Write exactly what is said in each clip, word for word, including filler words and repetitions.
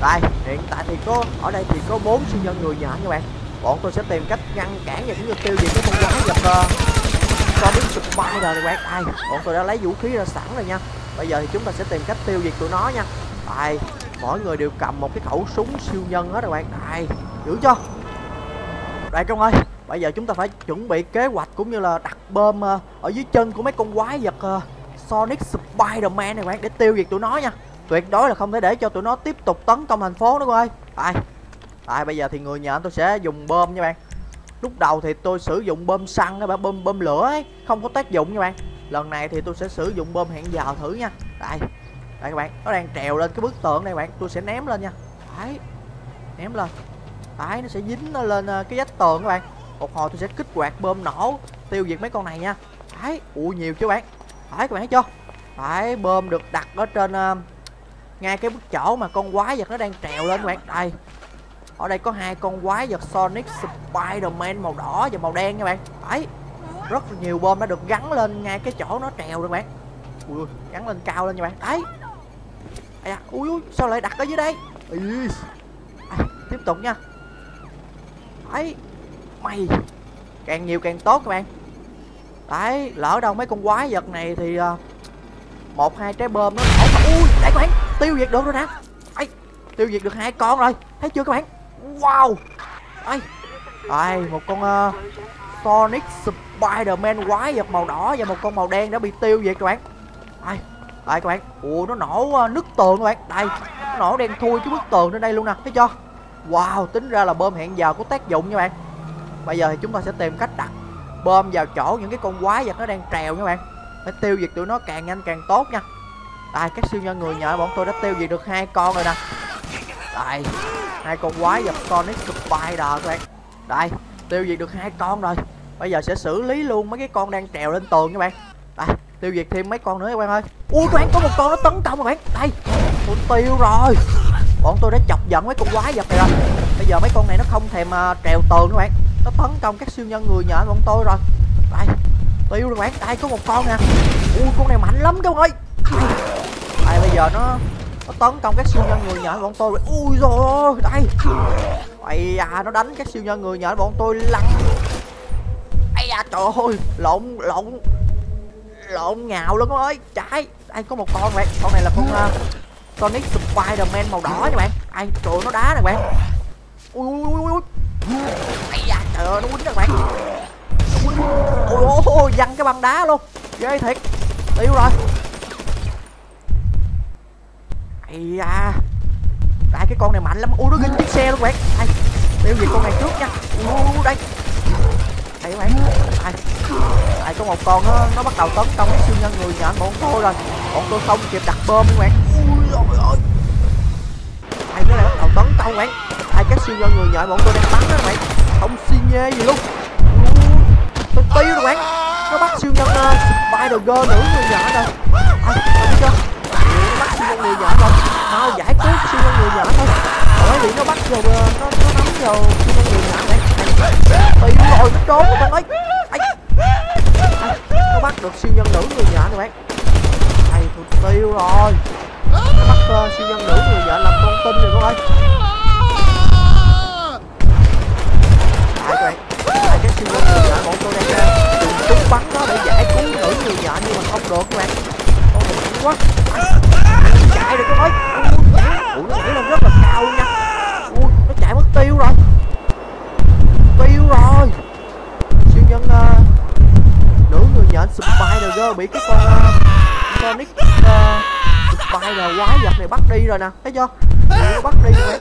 Đây, hiện tại thì có ở đây thì có bốn siêu nhân người nhện các bạn. Bọn tôi sẽ tìm cách ngăn cản và cũng như tiêu diệt cái con quái vật uh, Sonic Spider này các bạn. Đây, bọn tôi đã lấy vũ khí ra sẵn rồi nha. Bây giờ thì chúng ta sẽ tìm cách tiêu diệt tụi nó nha. Đây, mỗi người đều cầm một cái khẩu súng siêu nhân hết các bạn. Đây, giữ cho. Đây Công ơi, bây giờ chúng ta phải chuẩn bị kế hoạch cũng như là đặt bom uh, ở dưới chân của mấy con quái vật uh, Sonic Spider-Man này các bạn, để tiêu diệt tụi nó nha. Tuyệt đối là không thể để cho tụi nó tiếp tục tấn công thành phố nữa coi. Đây. Đây, bây giờ thì người nhện tôi sẽ dùng bom nha bạn. Lúc đầu thì tôi sử dụng bom xăng các bạn, bom bom lửa ấy, không có tác dụng nha bạn. Lần này thì tôi sẽ sử dụng bom hẹn giờ thử nha. Đây. Đây các bạn, nó đang trèo lên cái bức tượng này bạn, tôi sẽ ném lên nha. Đấy. Ném lên. Đấy, nó sẽ dính nó lên cái vách tường các bạn. Một hồi tôi sẽ kích hoạt bom nổ tiêu diệt mấy con này nha. Đấy, ui nhiều chứ bạn. Đấy các bạn thấy chưa? Đấy, bom được đặt ở trên uh, ngay cái bức chỗ mà con quái vật nó đang trèo lên các bạn. Đây. Ở đây có hai con quái vật Sonic Spider-Man màu đỏ và màu đen các bạn. Đấy. Rất là nhiều bom đã được gắn lên ngay cái chỗ nó trèo rồi các bạn. Ui, gắn lên cao lên nha bạn. Đấy. À, ui, ui, sao lại đặt ở dưới đây? À, tiếp tục nha. Đấy. Mày. Càng nhiều càng tốt các bạn. Đấy, lỡ đâu mấy con quái vật này thì uh, một hai trái bom nó nổ. Ui, đây các bạn, tiêu diệt được rồi nè. Đấy, tiêu diệt được hai con rồi. Thấy chưa các bạn? Wow. Đây. Đây, một con uh, Sonic Spider-Man quái vật màu đỏ và một con màu đen đã bị tiêu diệt các bạn. Đây. Đây các bạn. Ủa, nó nổ uh, nứt tường các bạn. Đây, nó nổ đen thui cái bức tường trên đây luôn nè. Thấy chưa? Wow, tính ra là bom hẹn giờ có tác dụng nha bạn. Bây giờ thì chúng ta sẽ tìm cách đặt bom vào chỗ những cái con quái vật nó đang trèo nha các bạn. Phải tiêu diệt tụi nó càng nhanh càng tốt nha. Đây, các siêu nhân người nhện bọn tôi đã tiêu diệt được hai con rồi nè. Đây, hai con quái vật Sonic Spider các bạn. Đây, tiêu diệt được hai con rồi. Bây giờ sẽ xử lý luôn mấy cái con đang trèo lên tường các bạn. Đây, tiêu diệt thêm mấy con nữa các bạn ơi. Ui các bạn, có một con nó tấn công các bạn. Đây, tôi tiêu rồi. Bọn tôi đã chọc giận mấy con quái vật này rồi. Bây giờ mấy con này nó không thèm uh, trèo tường các bạn. Nó tấn công các siêu nhân người nhện bọn tôi rồi. Đây, tiêu rồi các bạn. Đây, có một con nè. Ui, con này mạnh lắm các bạn ơi. Đây, đây bây giờ nó nó tấn công các siêu nhân người nhện bọn tôi. Ui rồi, đây. Ây da, nó đánh các siêu nhân người nhện bọn tôi lăn. Ây da, trời ơi, lộn lộn lộn nhào luôn các ơi. Trái, đây có một con bạn. Con này là con uh, Sonic Spider-Man màu đỏ các bạn. Ai, trời ơi, nó đá nè các bạn. Ui ui ui ui. Ây da, trời ơi, nó quýnh các bạn. Ôi ôi, văng cái băng đá luôn. Ghê thiệt. Tiêu rồi. Ây da. Đây, cái con này mạnh lắm. Ui, nó ginh chiếc xe luôn các bạn. Đây, tiêu diệt con này trước nha. Ui, đây. Đây các bạn. Đây. Đây, có một con nó, nó bắt đầu tấn công cái siêu nhân người nhện bọn tôi rồi. Bọn tôi không kịp đặt bom các bạn. Ui ôi ôi. Đây, nó lại bắt đầu tấn công các bạn. Đây, các siêu nhân người nhện bọn tôi đang bắn đó các bạn. Không xi nhê gì luôn. Ui, tôi tiêu rồi bạn. Nó bắt siêu nhân uh, Spider-Girl nữ người nhện rồi. Đây, thấy chưa? Nó bắt siêu nhân người nhện rồi. Mau giải cứu siêu nhân người nhện thôi. Bởi vì nó bắt vào uh, nó nó nắm vào siêu nhân người nhện này. Tiêu rồi, nó trốn rồi bạn ơi. Đây. Đây, nó bắt được siêu nhân nữ người nhện các bạn. Đây, tôi tiêu rồi. Nó bắt uh, siêu nhân nữ người nhện làm con tin rồi các ơi. Đây các bạn. Đây, cái siêu nhân người nhện bọn tôi đang uh, dùng súng bắn nó để giải cứu nữ người nhện nhưng mà không được các bạn. Con này mạnh quá. Chạy được các ơi. Ui, nó nhảy lên rất là cao luôn nha. Ui, nó chạy mất tiêu rồi. Tiêu rồi. Siêu nhân uh, nữ người nhện Spider-Girl bị cái con uh, Sonic uh, Spider quái vật này bắt đi rồi nè. Thấy chưa? Nó bắt đi rồi.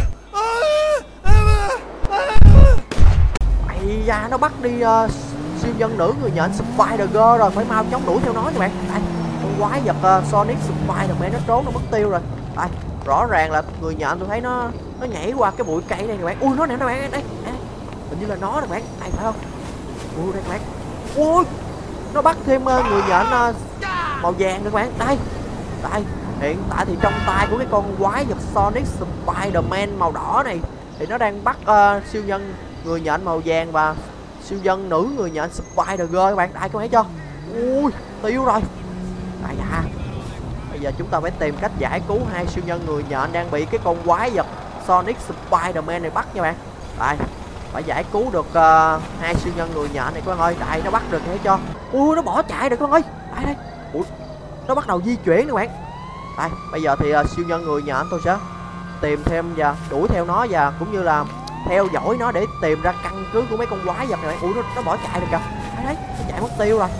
Ây da, nó bắt đi uh, siêu nhân nữ người nhện Spider-Girl rồi. Phải mau chóng đuổi theo nó các bạn. Đây, con quái vật uh, Sonic Spider-Man nó trốn, nó mất tiêu rồi. Đây, rõ ràng là người nhện tôi thấy nó nó nhảy qua cái bụi cây này các bạn. Ui, nó nè các bạn. Đây, đây. Hình như là nó các bạn. Đây phải không? Ui, đây các bạn. Ui, nó bắt thêm uh, người nhện uh, màu vàng các bạn. Đây. Đây, hiện tại thì trong tay của cái con quái vật Sonic Spider-Man màu đỏ này thì nó đang bắt uh, siêu nhân người nhện màu vàng và siêu nhân nữ người nhện Spider-Girl các bạn. Đây, có thấy chưa? Ui, tiêu rồi. Đây da. Bây Bây giờ chúng ta phải tìm cách giải cứu hai siêu nhân người nhện đang bị cái con quái vật Sonic Spider-Man này bắt nha bạn. Đây, phải giải cứu được uh, hai siêu nhân người nhện này các bạn ơi. Đây, nó bắt được thấy cho. Ui, nó bỏ chạy rồi các bạn ơi. Đây đây. Ui, nó bắt đầu di chuyển nè bạn. Đây, bây giờ thì uh, siêu nhân người nhện tôi sẽ tìm thêm và đuổi theo nó và cũng như là theo dõi nó để tìm ra căn cứ của mấy con quái vật này. Ui, nó, nó bỏ chạy rồi kìa. Đấy đấy, nó chạy mất tiêu rồi.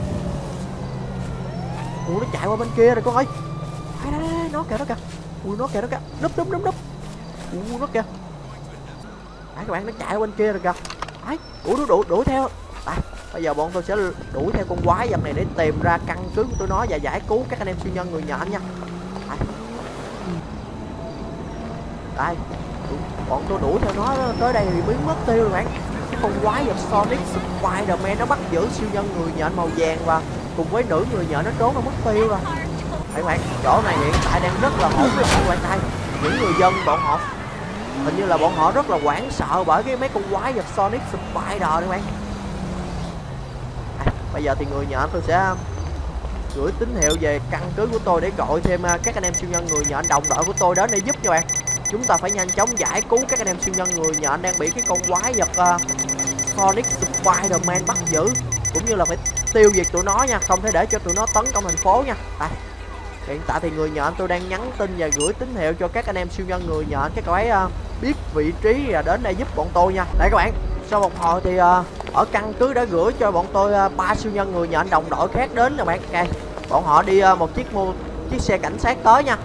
Ui, nó chạy qua bên kia rồi con ơi. Đấy đấy, đấy nó kìa, nó kìa. Ui, nó kìa, nó kìa. Núp núp núp núp. Ui, nó kìa. Đấy các bạn, nó chạy qua bên kia rồi kìa. Đấy, ui, nó đuổi đuổi theo. Đây, bây giờ bọn tôi sẽ đuổi theo con quái vật này để tìm ra căn cứ của tụi nó và giải cứu các anh em siêu nhân người nhện nha. Đây. Đây, bọn tôi đuổi theo nó tới đây thì biến mất tiêu rồi bạn. Cái con quái vật Sonic Spider-Man nó bắt giữ siêu nhân người nhện màu vàng và cùng với nữ người nhện nó trốn nó mất tiêu rồi. Đấy bạn, chỗ này hiện tại đang rất là hỗn loạn các bạn. Đây, những người dân bọn họ hình như là bọn họ rất là hoảng sợ bởi cái mấy con quái vật Sonic Spider đấy bạn. À, bây giờ thì người nhện tôi sẽ gửi tín hiệu về căn cứ của tôi để gọi thêm các anh em siêu nhân người nhện đồng đội của tôi đến để giúp cho bạn. Chúng ta phải nhanh chóng giải cứu các anh em siêu nhân người nhện đang bị cái con quái vật uh, Sonic Spider-Man bắt giữ, cũng như là phải tiêu diệt tụi nó nha, không thể để cho tụi nó tấn công thành phố nha. Đây, hiện tại thì người nhện tôi đang nhắn tin và gửi tín hiệu cho các anh em siêu nhân người nhện, các bạn uh, biết vị trí và đến đây giúp bọn tôi nha. Đây các bạn, sau một hồi thì uh, ở căn cứ đã gửi cho bọn tôi ba uh, siêu nhân người nhện đồng đội khác đến nè bạn. Okay. Bọn họ đi uh, một chiếc mô chiếc xe cảnh sát tới nha.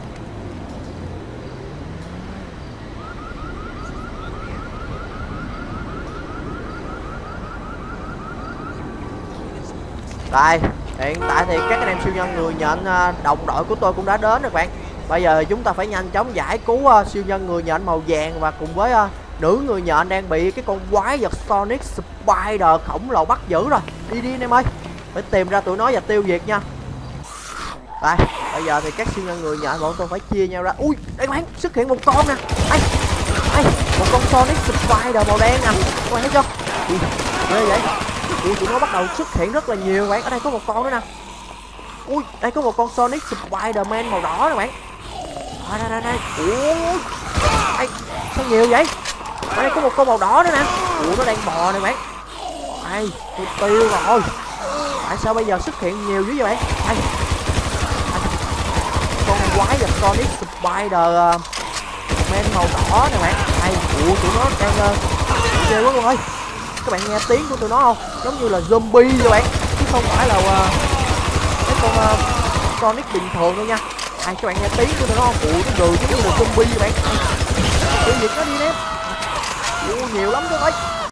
Đây, hiện tại thì các anh em siêu nhân người nhện đồng đội của tôi cũng đã đến rồi các bạn. Bây giờ chúng ta phải nhanh chóng giải cứu uh, siêu nhân người nhện màu vàng và cùng với uh, nữ người nhện đang bị cái con quái vật Sonic Spider khổng lồ bắt giữ rồi. Đi đi anh em ơi, phải tìm ra tụi nó và tiêu diệt nha. Đây, bây giờ thì các siêu nhân người nhện bọn tôi phải chia nhau ra. Ui, đây các bạn, xuất hiện một con nè. Đây, đây, một con Sonic Spider màu đen nè. Các bạn thấy chưa? Ui, ghê vậy. Ui, tụi nó bắt đầu xuất hiện rất là nhiều bạn. Ở đây có một con nữa nè. Ui, đây có một con Sonic Spider-Man màu đỏ nè bạn. Đây, đây, đây, đây. Ui, đây, sao nhiều vậy? Ở đây có một con màu đỏ nữa nè. Ui, nó đang bò nè bạn. Đây, tôi tiêu rồi. Tại sao bây giờ xuất hiện nhiều dữ vậy bạn? Đây, đây. Con quái vật Sonic Spider-Man màu đỏ nè bạn. Đây, ui, tụi nó đang uh, ghê quá luôn ơi. Các bạn nghe tiếng của tụi nó không? Giống như là zombie các bạn, chứ không phải là uh, mấy con uh, Sonic bình thường đâu nha. Ai các bạn nghe tiếng của tụi nó không? Ủa, nó gừ giống như là zombie các bạn. Tiêu diệt nó đi nè. Ủa, nhiều lắm các bạn.